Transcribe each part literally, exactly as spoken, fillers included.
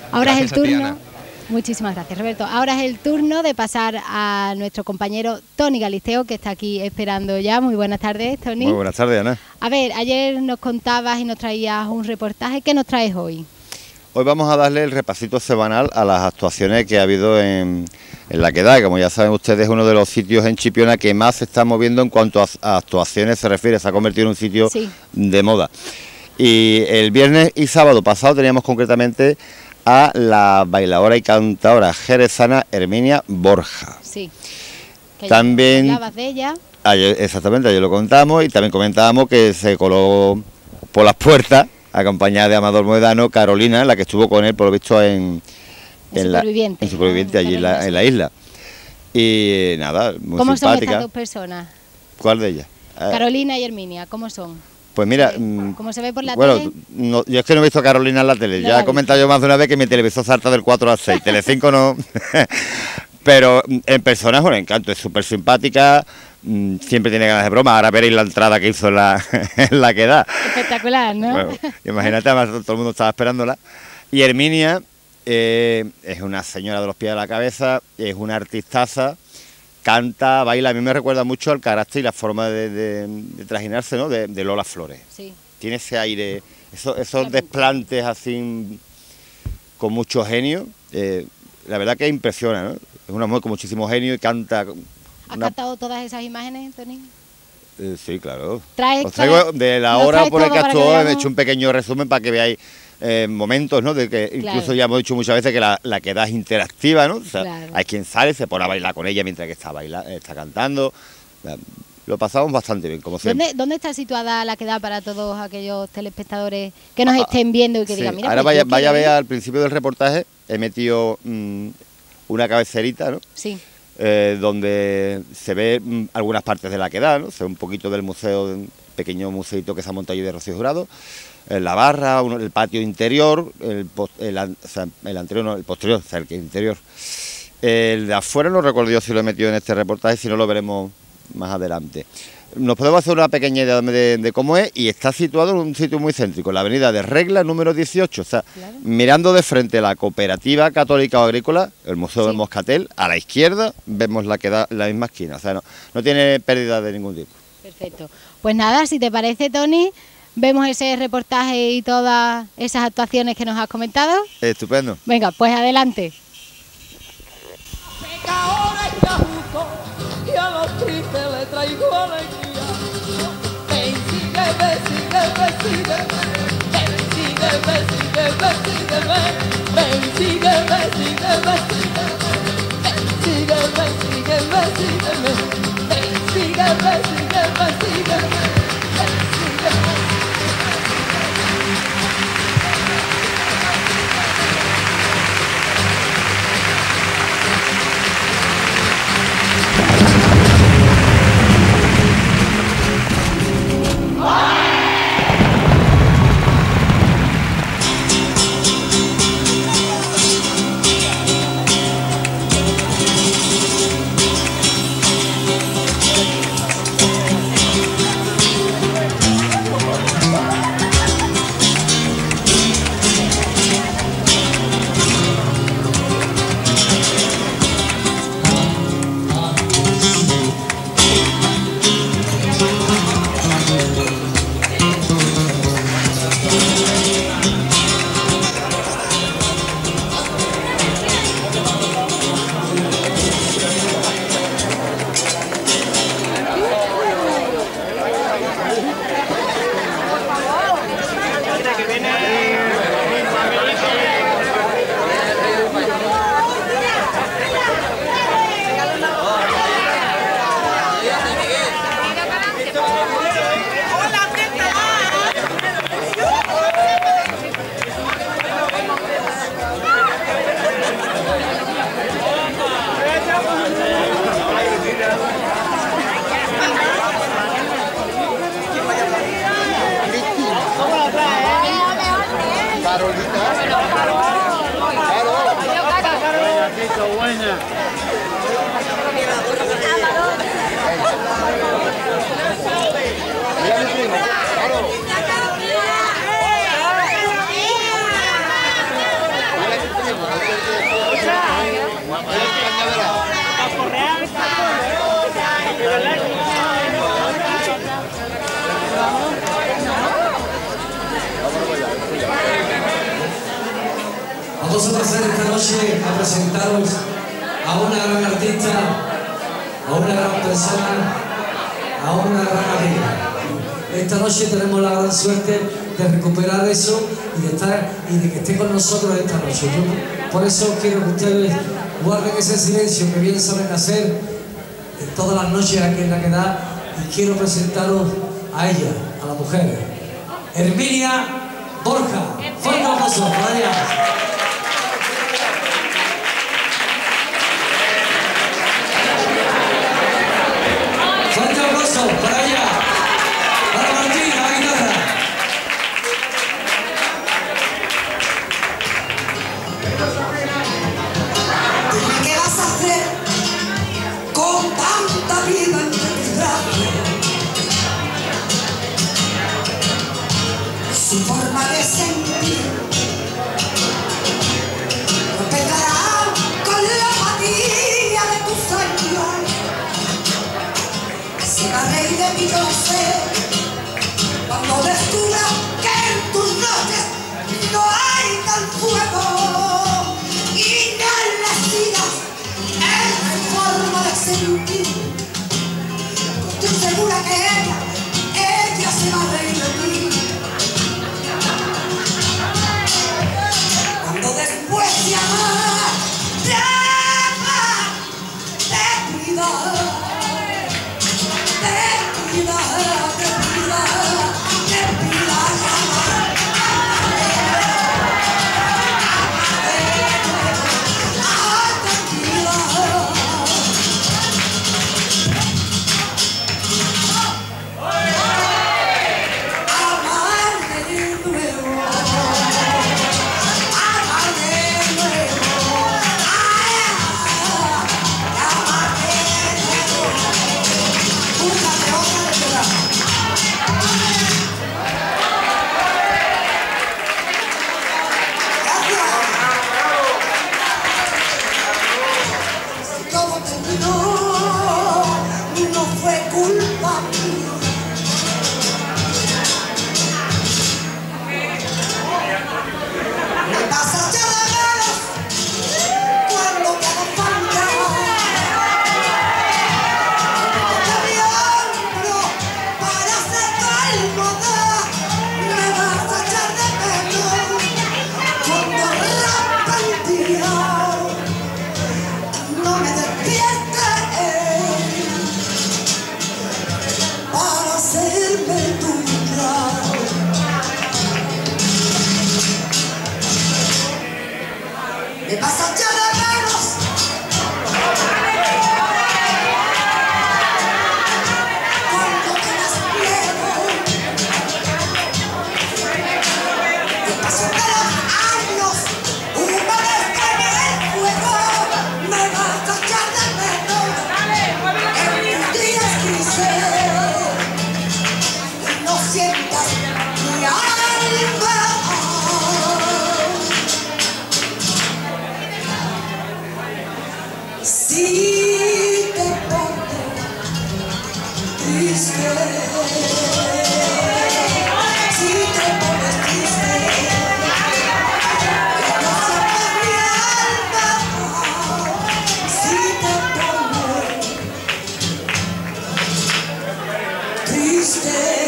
Ahora Gracias es el a ti, turno. Ana. Muchísimas gracias, Roberto. Ahora es el turno de pasar a nuestro compañero Tony Galisteo, que está aquí esperando ya. Muy buenas tardes, Tony. Muy buenas tardes, Ana. A ver, ayer nos contabas y nos traías un reportaje. ¿Qué nos traes hoy? Hoy vamos a darle el repasito semanal a las actuaciones que ha habido en, en La Quedada. Como ya saben ustedes, es uno de los sitios en Chipiona que más se está moviendo en cuanto a, a actuaciones se refiere. Se ha convertido en un sitio Sí. de moda. Y el viernes y sábado pasado teníamos concretamente a la bailadora y cantadora jerezana Herminia Borja. Sí. Que También- ya hablabas de ella. Ayer, exactamente, ayer lo contamos y también comentábamos que se coló por las puertas, acompañada de Amador Moedano, Carolina, la que estuvo con él, por lo visto, en, En la, Superviviente, en Superviviente, ¿no? allí en la, en la isla. Y nada, muy ¿Cómo son simpática. estas dos personas? ¿Cuál de ellas? Eh, Carolina y Herminia, ¿cómo son? Pues mira, Sí. mm, ¿Cómo se ve por la bueno, tele? no- yo es que no he visto a Carolina en la tele, No ya la he comentado yo más de una vez que mi televisor salta del cuatro al seis, Telecinco no, pero mm, en persona es un encanto, es súper simpática, mm, siempre tiene ganas de broma, ahora veréis la entrada que hizo en la, en la Quedada. Espectacular, ¿no? Bueno, imagínate, además todo el mundo estaba esperándola. Y Herminia eh, es una señora de los pies a la cabeza, es una artistaza, canta, baila. A mí me recuerda mucho al carácter y la forma de, de, de trajinarse, ¿no? de, de Lola Flores. Sí. Tiene ese aire, esos, esos desplantes así con mucho genio. eh, la verdad que impresiona, ¿no? Es una mujer con muchísimo genio y canta. ¿Has una- captado todas esas imágenes, Tony? eh, sí, claro. Traes Os traigo de la nos hora traes por la todo que para que actuó, he veamos. hecho un pequeño resumen para que veáis eh, momentos, ¿no? De que incluso Claro. ya hemos dicho muchas veces que la, la Quedada es interactiva, ¿no? O sea, Claro. hay quien sale, se pone a bailar con ella mientras que está baila, está cantando. Eh, Lo pasamos bastante bien, como siempre. ¿Dónde, ¿Dónde está situada la Quedada para todos aquellos telespectadores que nos estén viendo y que Sí, digan, mira, ahora pues vaya, yo vaya a quiero ver ir"? al principio del reportaje, he metido mm, una cabezerita, ¿no? Sí, Eh, donde se ve mm, algunas partes de la Quedada, ¿no? Se ve un poquito del museo, un pequeño museito que se ha montado allí de Rocío Jurado, eh, la barra, uno- el patio interior, el, pos- el, an- o sea, el anterior, no, el posterior, o sea, el que interior. El de afuera no recuerdo yo si lo he metido en este reportaje, si no lo veremos más adelante. Nos podemos hacer una pequeña idea de, de cómo es y está situado en un sitio muy céntrico, en la avenida de Regla número dieciocho, o sea, Claro. mirando de frente la Cooperativa Católica o Agrícola, el Museo Sí. del Moscatel, a la izquierda vemos la que da la misma esquina, o sea, no, no tiene pérdida de ningún tipo. perfecto. Pues nada, si te parece, Tony, vemos ese reportaje y todas esas actuaciones que nos has comentado. Estupendo. Venga, pues adelante. Ahora está justo y a los tristes le traigo alegría. Ven, sigue, ven, sigue, ven, sigue. Ven, sigue, ven, sigue, ven, sigue, ven. Ven, sigue, ven, sigue, ven, sigue. Ven, sigue, ven, sigue, ven, sigue, ven. Ven, sigue, ven, sigue, ven, sigue. Ven, sigue, ven. Vamos a pasar esta noche a presentaros a una gran artista, a una gran persona, a una gran amiga. Esta noche tenemos la gran suerte de recuperar eso y de, estar, y de que esté con nosotros esta noche. Yo, por eso quiero que ustedes guarden ese silencio que bien saben hacer en todas las noches aquí en la quedada, y quiero presentaros a ella, a la mujer, Herminia Borja. Fuerte aplauso para ella. Fuerte aplauso para ella, para Martín, a la guitarra. Dime qué vas a hacer con tanta vida en tus brazos. Su forma de sentir no pegará con la apatía de tus años. Se va a reír de mí, yo lo sé, cuando descubra que en tus noches no hay tal fuego y no le sigas en su forma de sentir. Estoy segura que ella, ella se va a reír de ti. Cuando después de amar, de amar, de cuidar, te pida, te pida, te pida amar. Ah, te pida. Amar de nuevo. Amar de nuevo. Ay, amar de nuevo. Búscate otra de verdad. Gracias. Todo terminó, no fue culpa mía. Me pasa ya de menos cuando te hago falta. De mi hombro para hacer almohada. Me vas a echar de menos cuando rompa el día. No me despiertes para hacerme tuya. Me vas a echar de menos cuando tengas miedo. Me paso de los años, una vez que me dé el fuego. Me vas a echar de menos en tus días grises. No sientas mi alma. Si te pones triste, si te pones triste, no sientas mi alma. Si te pones triste.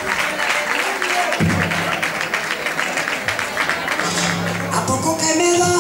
¿A poco que me da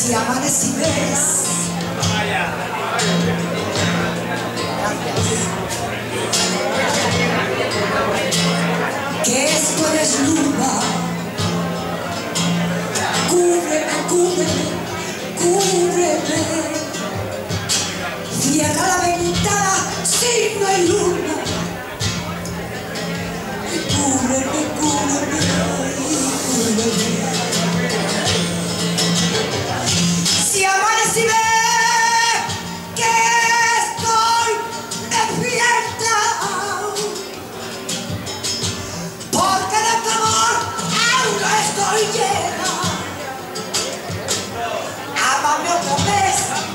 Si amanes y ves que esto es luna, cúbreme, cúbreme, cúbreme. Cierra la ventana si no hay luna y cúbreme, cúbreme, cúbreme. Si amanes y ves que estoy despierta, porque de tu amor aún no estoy llena. Ámame otra vez,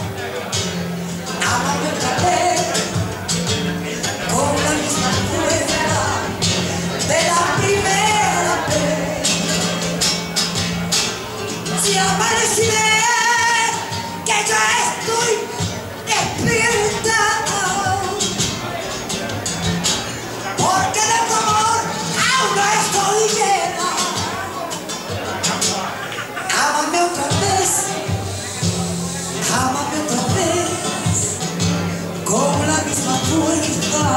ámame otra vez, con la misma fuerza de la primera vez. Si amanes y ves que yo estoy despierta, porque de tu amor aún no estoy llena. Ámame otra vez, ámame otra vez, con la misma fuerza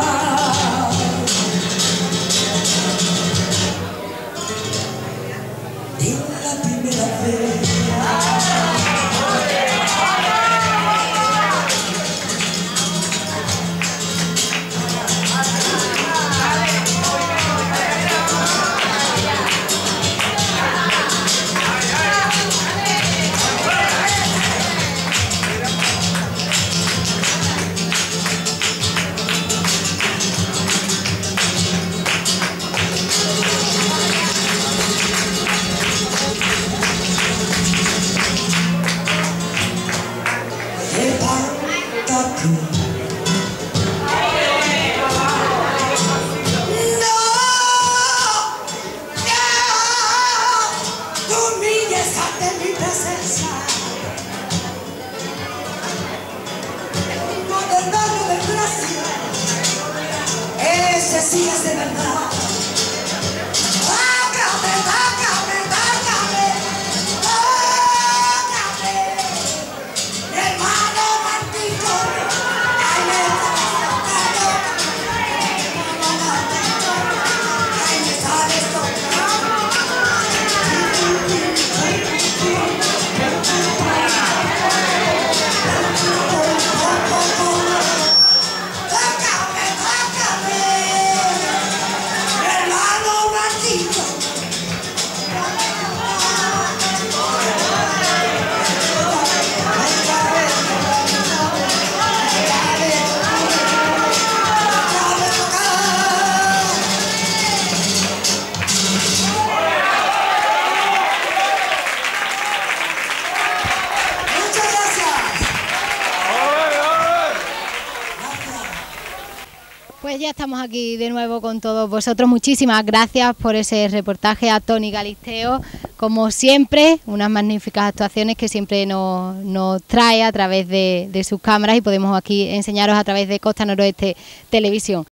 de la primera vez. Ese sí es de verdad. Tócame, tócame, tócame, tócame, mi hermano Martito. Ay, me tócame, ay, me sabes tocar. Pues ya estamos aquí de nuevo con todos vosotros. Muchísimas gracias por ese reportaje a Toni Galisteo. Como siempre, unas magníficas actuaciones que siempre nos, nos trae a través de, de sus cámaras y podemos aquí enseñaros a través de Costa Noroeste Televisión.